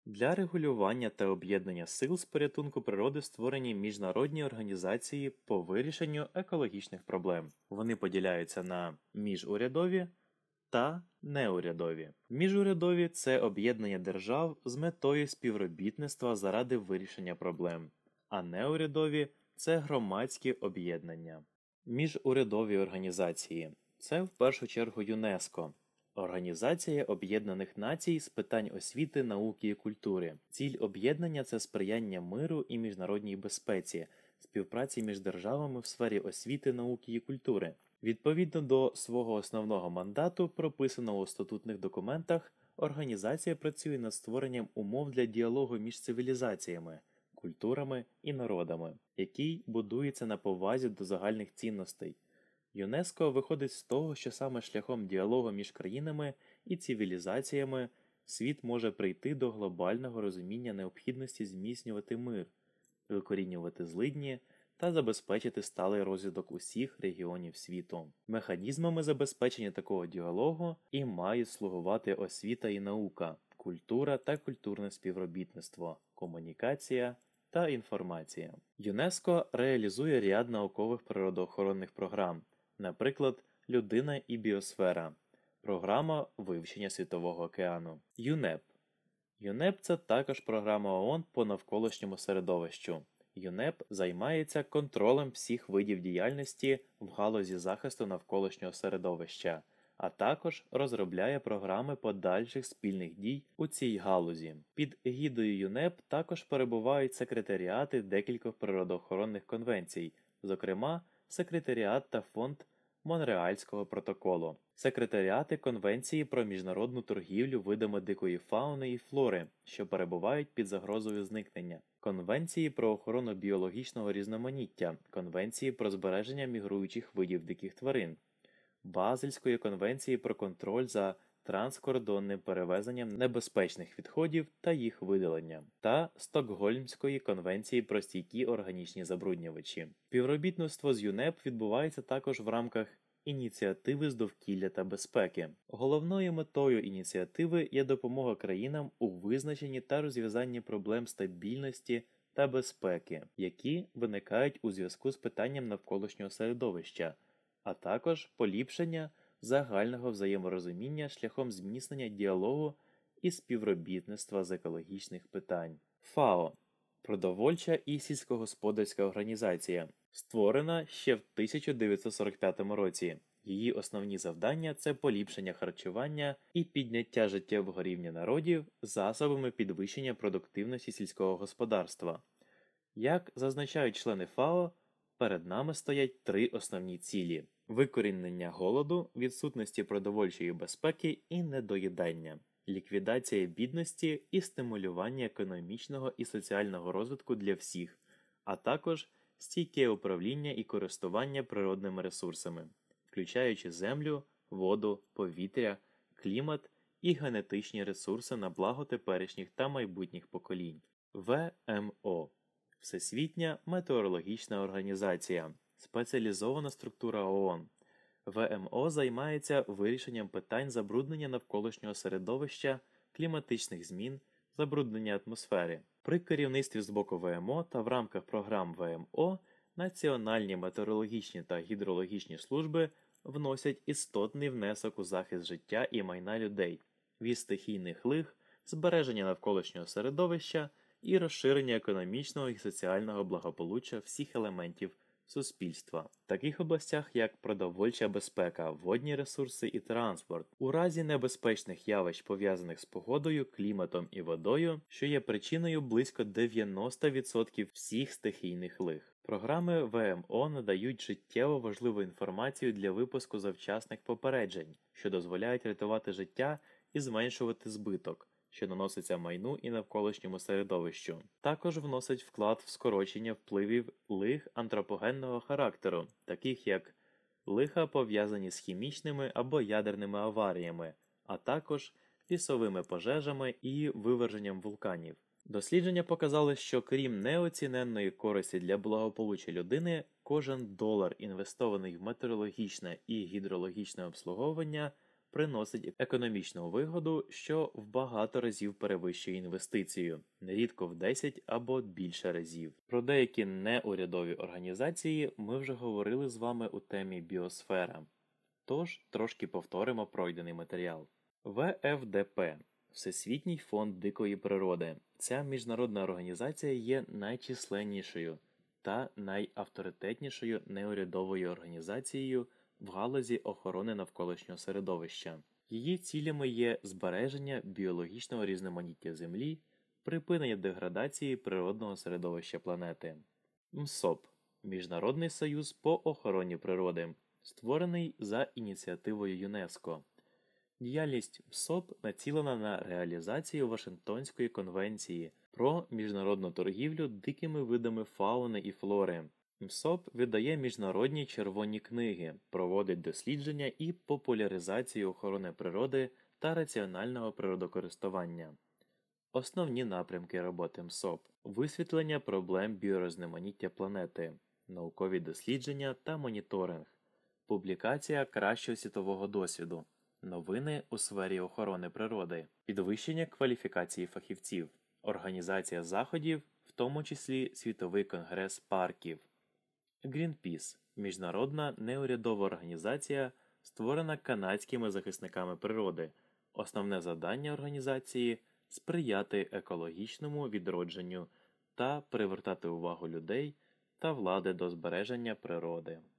Для регулювання та об'єднання сил з порятунку природи створені міжнародні організації по вирішенню екологічних проблем. Вони поділяються на міжурядові та неурядові. Міжурядові це об'єднання держав з метою співробітництва заради вирішення проблем, а неурядові це громадські об'єднання. Міжурядові організації це в першу чергу ЮНЕСКО. Організація Об'єднаних Націй з питань освіти, науки і культури. Ціль об'єднання – це сприяння миру і міжнародній безпеці, співпраці між державами в сфері освіти, науки і культури. Відповідно до свого основного мандату, прописаного у статутних документах, організація працює над створенням умов для діалогу між цивілізаціями, культурами і народами, який будується на повазі до загальних цінностей. ЮНЕСКО виходить з того, що саме шляхом діалогу між країнами і цивілізаціями світ може прийти до глобального розуміння необхідності зміцнювати мир, викорінювати злидні та забезпечити сталий розвиток усіх регіонів світу. Механізмами забезпечення такого діалогу і мають слугувати освіта і наука, культура та культурне співробітництво, комунікація та інформація. ЮНЕСКО реалізує ряд наукових природоохоронних програм, наприклад, «Людина і біосфера», програма вивчення Світового океану, ЮНЕП. ЮНЕП – це також програма ООН по навколишньому середовищу. ЮНЕП займається контролем всіх видів діяльності в галузі захисту навколишнього середовища, а також розробляє програми подальших спільних дій у цій галузі. Під егідою ЮНЕП також перебувають секретаріати декількох природоохоронних конвенцій, зокрема, Секретаріат та Фонд Монреальського протоколу, секретаріати Конвенції про міжнародну торгівлю видами дикої фауни і флори, що перебувають під загрозою зникнення, Конвенції про охорону біологічного різноманіття, Конвенції про збереження мігруючих видів диких тварин, Базельської конвенції про контроль за транскордонним перевезенням небезпечних відходів та їх видалення, та Стокгольмської конвенції про стійкі органічні забруднювачі. Співробітництво з ЮНЕП відбувається також в рамках ініціативи з довкілля та безпеки. Головною метою ініціативи є допомога країнам у визначенні та розв'язанні проблем стабільності та безпеки, які виникають у зв'язку з питанням навколишнього середовища, а також поліпшення загального взаєморозуміння шляхом зміцнення діалогу і співробітництва з екологічних питань. ФАО – Продовольча і сільськогосподарська організація, створена ще в 1945 році. Її основні завдання – це поліпшення харчування і підняття життєвого рівня народів засобами підвищення продуктивності сільського господарства. Як зазначають члени ФАО, перед нами стоять три основні цілі – викорінення голоду, відсутності продовольчої безпеки і недоїдання, ліквідація бідності і стимулювання економічного і соціального розвитку для всіх, а також стійке управління і користування природними ресурсами, включаючи землю, воду, повітря, клімат і генетичні ресурси на благо теперішніх та майбутніх поколінь. ВМО – Всесвітня метеорологічна організація, спеціалізована структура ООН. ВМО займається вирішенням питань забруднення навколишнього середовища, кліматичних змін, забруднення атмосфери. При керівництві з боку ВМО та в рамках програм ВМО національні метеорологічні та гідрологічні служби вносять істотний внесок у захист життя і майна людей, від стихійних лих, збереження навколишнього середовища і розширення економічного і соціального благополуччя всіх елементів суспільства, в таких областях, як продовольча безпека, водні ресурси і транспорт, у разі небезпечних явищ, пов'язаних з погодою, кліматом і водою, що є причиною близько 90% всіх стихійних лих. Програми ВМО надають життєво важливу інформацію для випуску завчасних попереджень, що дозволяють рятувати життя і зменшувати збиток, що наноситься майну і навколишньому середовищу. Також вносить вклад в скорочення впливів лих антропогенного характеру, таких як лиха, пов'язані з хімічними або ядерними аваріями, а також лісовими пожежами і виверженням вулканів. Дослідження показали, що крім неоціненної користі для благополуччя людини, кожен долар, інвестований в метеорологічне і гідрологічне обслуговування, приносить економічну вигоду, що в багато разів перевищує інвестицію, нерідко в 10 або більше разів. Про деякі неурядові організації ми вже говорили з вами у темі біосфера. Тож трошки повторимо пройдений матеріал. ВФДП – Всесвітній фонд дикої природи. Ця міжнародна організація є найчисленнішою та найавторитетнішою неурядовою організацією в галузі охорони навколишнього середовища. Її цілями є збереження біологічного різноманіття Землі, припинення деградації природного середовища планети. МСОП – Міжнародний союз по охороні природи, створений за ініціативою ЮНЕСКО. Діяльність МСОП націлена на реалізацію Вашингтонської конвенції про міжнародну торгівлю дикими видами фауни і флори. МСОП видає міжнародні червоні книги, проводить дослідження і популяризацію охорони природи та раціонального природокористування. Основні напрямки роботи МСОП – висвітлення проблем біорозноманіття планети, наукові дослідження та моніторинг, публікація кращого світового досвіду, новини у сфері охорони природи, підвищення кваліфікації фахівців, організація заходів, в тому числі Світовий конгрес парків. Greenpeace – міжнародна неурядова організація, створена канадськими захисниками природи. Основне завдання організації – сприяти екологічному відродженню та привертати увагу людей та влади до збереження природи.